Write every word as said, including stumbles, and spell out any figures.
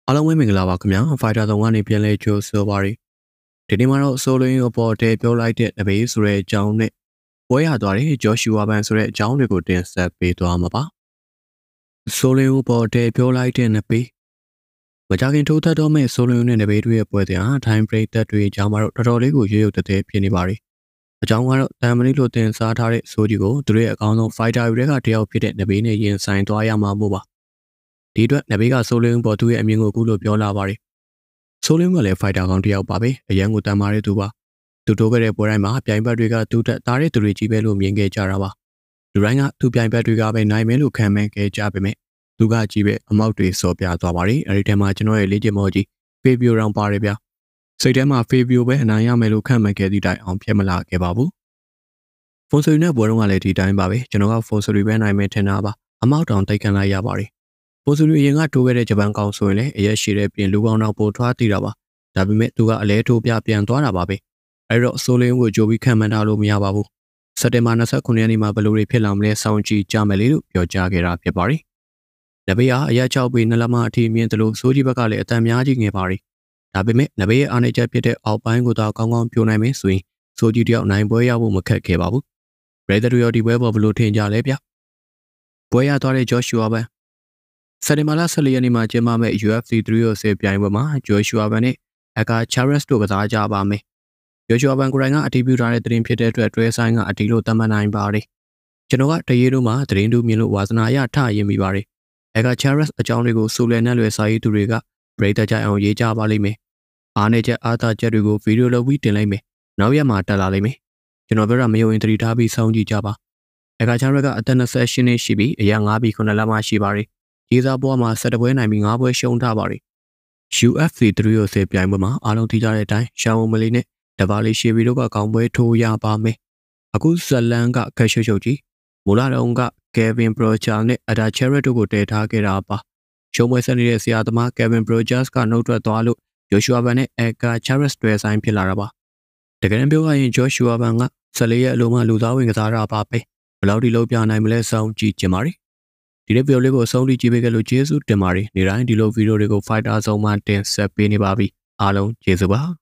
အားလုံးပဲမင်္ဂလာပါခင်ဗျာ Fighter သုံးကနေပြန်လဲကြိုဆိုပါရီဒီနေ့မှာတော့ဆိုလိုရင်းအပေါ်တဲပြောလိုက်တဲ့တပည့်ဆိုတဲ့အကြောင်းနဲ့ပွဲရသွားတဲ့ဂျော့ရှူဝါဘန်ဆိုတဲ့အကြောင်းတွေကိုတင်ဆက်ပေးသွားမှာပါဆိုလိုရင်းအပေါ်တဲပြောလိုက်တဲ့နပီးမကြခင်ထိုးသက်တော့မဲ့ဆိုလိုရင်းနဲ့နပီးတို့ရဲ့ပွဲစဉ်ဟာ time break တက်တွေအကြောင်းမှာတော့တော်တော်လေးကိုရွေးရုပ်တဲ့ဖြစ်နေပါရီအကြောင်းကတော့တမ်မလီလိုတင်စားထားတဲ့ဆိုကြီးကိုသူတို့ရဲ့အကောင်းဆုံး fighter တွေကတယောက်ဖြစ်တဲ့နပီးနဲ့ရင်ဆိုင်သွားရမှာမို့ပါဒီအတွက်နဘေးကဆိုလင်းပေါ်သူ့ရဲ့အမြင်ကိုအခုလိုပြောလာပါတယ်။ဆိုလင်းကလည်းဖိုက်တာကောင်တယောက်ပါပဲ။အရန်ကိုတန်မာတဲ့သူပါ။သူတိုးခဲ့တဲ့ပွဲတိုင်းမှာပြိုင်ဘက်တွေကသူ့တက်သားတဲ့သူတွေကြီးပဲလို့မြင်ခဲ့ကြတာပါ။လူတိုင်းကသူ့ပြိုင်ဘက်တွေကပဲနိုင်မယ်လို့ခံမှန်းခဲ့ကြပေမဲ့သူကကြီးပဲအမောက်တွေစော်ပြသွားပါတယ်။အဲဒီထဲမှာကျွန်တော်ရဲ့လေ့ကျင့်မော်ကြီးဖေဘီယိုရောင်ပါတယ်ဗျာ။စိတ်ထဲမှာဖေဘီယိုပဲအနိုင်ရမယ်လို့ခံမှန်းခဲ့သည့်တိုင်အောင်ဖြစ်မလာခဲ့ပါဘူး။ဖုန်ဆူနဲ့ပွဲတော့ကလည်းဒီတိုင်းပါပဲ။ကျွန်တော်ကဖုန်ဆူပဲနိုင်မယ်ထင်တာပါ။အမောက်တောင်တိတ်ခံလိုက်ရပါတယ်။ပိုစူရီရင်ကတိုးခဲ့တဲ့ဂျပန်ကောင်ဆိုရင်လည်းအရက်ရှိတဲ့ပြင်လူကောင်တော့ပိုထွားတည်တာပါဒါပေမဲ့သူကအလဲထိုးပြပြန်သွားတာပါပဲအဲ့တော့ဆိုလင်းကိုကြိုပြီးခံမှန်းထားလို့မရပါဘူးစက်တင်ဘာ29ရက်နေ့မှာဘယ်လိုတွေဖြစ်လာမလဲစောင့်ကြည့်ကြမယ်လေလို့ပြောကြားခဲ့တာဖြစ်ပါတယ်နဘေးကအရက်၆ပေနှလမအထိမြင့်တယ်လို့ဆိုကြီးဘက်ကလည်းအတန်များကြီးငယ်ပါတယ်ဒါပေမဲ့နဘေးရဲ့အားနည်းချက်ဖြစ်တဲ့အောက်ပိုင်းကိုသာကောင်းကောင်းပြိုနိုင်မယ်ဆိုရင်ဆိုကြီးတယောက်နိုင်ပွဲရဖို့မခက်ခဲပါဘူးဘရဒရီယောဒီပွဲပေါ်ဘယ်လိုထင်ကြလဲဗျပွဲရသွားတဲ့ဂျော့ရှူဝါဘန်စက်တင်ဘာလ၁၄ရက်နေ့မှာကျင်းပမယ့် ယူ အက်ဖ် စီ ၃၀ပြိုင်ပွဲမှာဂျိုရှူအာဘန်နဲ့အကာချာရက်စ်တို့ကစားကြပါမယ်။ဂျိုရှူအာဘန်ကိုယ်တိုင်ကအတည်ပြုထားတဲ့သတင်းဖြစ်တဲ့အတွက်တွဲဆိုင်ကအတီလို့သတ်မှတ်နိုင်ပါတယ်။ကျွန်တော်ကတရေတို့မှာသတင်းတူမြင်လို့ဝါသနာရထရင်မိပါတယ်။အကာချာရက်စ်အကြောင်းတွေကိုစူလယ်နဲ့လွယ်စာရေးသူတွေကပရိသတ်ကြအောင်ရေးကြပါလိမ့်မယ်။အားနေချက်အားသာချက်တွေကိုဗီဒီယိုလုပ်ပြီးတင်လိုက်မယ်။နောက်ရက်မှာတက်လာလိမ့်မယ်။ကျွန်တော်ပြောတာမယုံရင်သတိထားပြီးစောင့်ကြည့်ကြပါ။အကာချာရက်ကအသက်၂၈နှစ်ရှိပြီးအရာ၅ဘီခုနှစ်လမှရှိပါတယ်။ရေးစားပွဲမှာ၁၇ပွဲနိုင်ပြီး၅ပွဲရှုံးထားပါတယ်။ ယူ အက်ဖ် စီ ၃၀ပြိုင်ပွဲမှာအားလုံးသိကြတဲ့အတိုင်းရှောင်းဝမလီနဲ့ဒဗာလီရှီဗီတို့ကကောင်းပွဲထိုးရပါမယ်။အခုဇလန်ကခက်ရှုပ်ရှုပ်ကြီးမူလာတုံးကကယ်ဗင်ဘရိုဂျာနဲ့အဒါချယ်ရက်တို့ကိုတည်ထားခဲ့တာပါ။ရှုံးပွဲဆက်နေတဲ့ဆရာသမားကယ်ဗင်ဘရိုဂျာစ်ကနှုတ်ထွက်သွားလို့ဂျိုရှူအာဘန်နဲ့အကာချာရက်စ်တွဲဆိုင်ဖြစ်လာတာပါ။တကယ်တမ်းပြောရရင်ဂျိုရှူအာဘန်က၁၄ရက်အလုံးမှလူသားဝင်ကစားတာပါပဲ။ဘယ်လောက်ဒီလုံးပြနိုင်မလဲစောင့်ကြည့်ကြပါမယ်။ဒီနေ့ဗီဒီယိုလေးကိုအဆုံးထိကြည့်ပေးကြလို့ကျေးဇူးတင်ပါတယ်။နေတိုင်းဒီလိုဗီဒီယိုတွေကို Fighter ဆုံးမှတင်ဆက်ပေးနေပါပြီ။အားလုံးကျေးဇူးပါ။